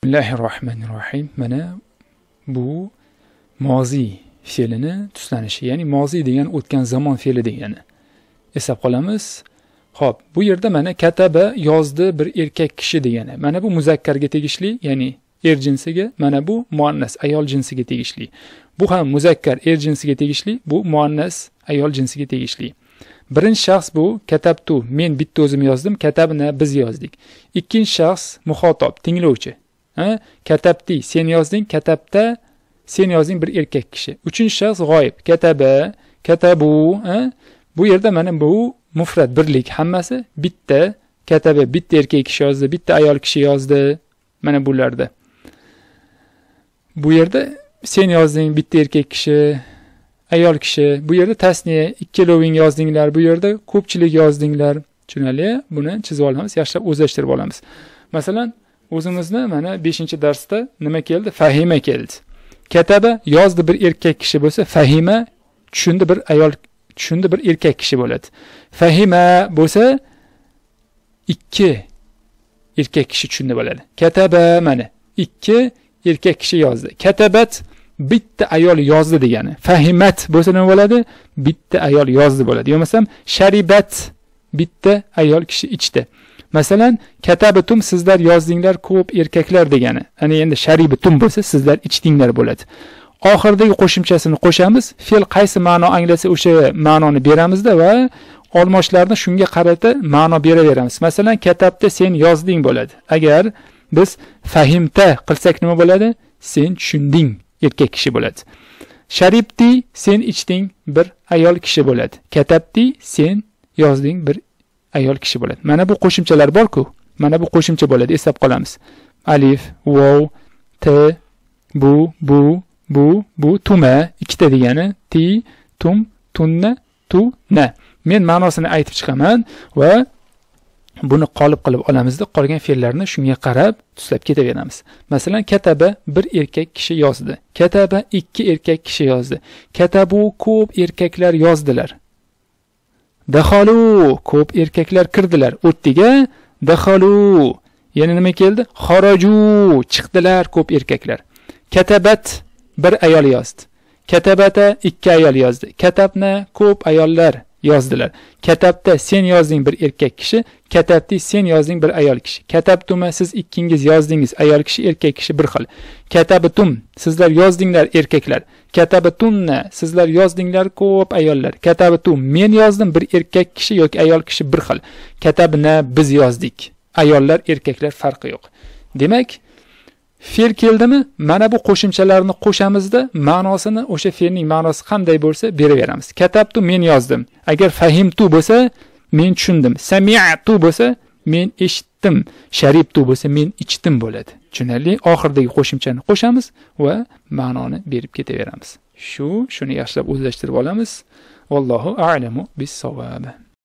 Bismillahirrohmanirrohim. Mana bu mozi fe'lini tuslanishi, ya'ni mozi degan o'tgan zamon fe'li degani. Eslab qolamiz. Xo'p, bu yerda mana kataba yozdi bir erkak kishi degani. Mana bu muzakkarga tegishli, ya'ni er jinsiga, mana bu muannas ayol jinsiga tegishli. Bu ham muzakkar er jinsiga tegishli, bu muannas ayol jinsiga tegishli. Birinchi shaxs bu katabtu, men bitta o'zim yozdim, katabna biz yozdik. Ikkinchi shaxs muxotob, tinglovchi. Katabti, sen yozding, katabta sen yozding bir erkak kishi. Uchinchi shaxs g'oyib, kataba, katabu, bu yerda mana bu mufrad, birlik, hammasi bitta, kataba bitta erkak kishi yozdi, bitta ayol kishi yozdi. Mana bularda. Bu yerda sen yozding, bitta erkak kishi, ayol kishi. Bu yerda tasniya, ikkaloving yozdinglar, bu yerda ko'pchilik yozdinglar. Tushunali? Buni chizib olamiz, yaxshilab o'zlashtirib olamiz. Masalan, o'zimizni mana 5-darsda nima keldi? Fahima keldi. Kataba yozdi bir erkak kishi bo'lsa, fahima tushundi bir ayol, tushundi bir erkak kishi bo'ladi. Fahima bo'lsa ikki erkak kishi tushundi bo'ladi. Kataba mana ikki erkak kishi yozdi. Katabat bitta ayol yozdi degani. Fahimat bo'lsa nima bo'ladi? Bitta ayol yozdi bo'ladi. Yo'qmasam sharibat bitta ayol kishi ichdi. Masalan, katabatum sizlar yozdinglar ko'p erkaklar degani. Ana endi sharibatum bo'lsa sizlar ichdinglar bo'ladi. Oxiridagi qo'shimchasini qo'shamiz. Fe'l qaysi ma'no anglasa o'sha ma'noni beramizda va olmoshlarni shunga qarata ma'no beraveramiz. Masalan, katabda sen yozding bo'ladi. Agar biz fahimta qilsak nima bo'ladi? Sen tushunding, erkak kishi bo'ladi. Sharibti sen ichding, bir ayol kishi bo'ladi. Katabti sen yozding, bir ayol kishi bo'ladi. Mana bu qo'shimchalar bor-ku. Mana bu qo'shimcha bo'ladi, eslab qolamiz. Alif, vav, t, bu, tuma, ikkita degani, ti, tum, tunna, tu, na. Men ma'nosini aytib chiqaman va buni qolib qilib olamizda, qolgan fe'llarni shunga qarab tuslab ketaveramiz. Masalan, kataba bir erkak kishi yozdi. Kataba ikki erkak kishi yozdi. Katabu ko'p erkaklar yozdilar. Daxalu ko'p erkaklar kirdilar. O'tdiga daxalu. Yana nima keldi? Xaraju chiqdilar ko'p erkaklar. Katabat bir ayol yozdi. Katabata ikki ayol yozdi. Katabna ko'p ayollar yozdilar. Katabda sen yozding bir erkak kishi, katabti sen yozding bir ayol kishi. Katabtuma siz ikkingiz yozdingiz, ayol kishi, erkak kishi bir xil. Katabatum sizlar yozdinglar erkaklar. Katabatunna sizlar yozdinglar ko'p ayollar. Katabatum men yozdim bir erkak kishi yoki ayol kishi bir xil. Katabna biz yozdik. Ayollar, erkaklar farqi yo'q. Demak, fe'l keldimi? Mana bu qo'shimchalarni qo'shamizda ma'nosini, o'sha fe'lning ma'nosi qanday bo'lsa beraveramiz. Katabtu men yozdim. Agar fahimtu bo'lsa men tushundim. Sami'tu bo'lsa men eshitdim. Sharibtu bo'lsa men ichdim bo'ladi. Tushunarli? Oxiridagi qo'shimchani qo'shamiz va ma'noni berib ketaveramiz. Shuni yaxshilab o'zlashtirib olamiz. Vallohu a'lamu bis-savob.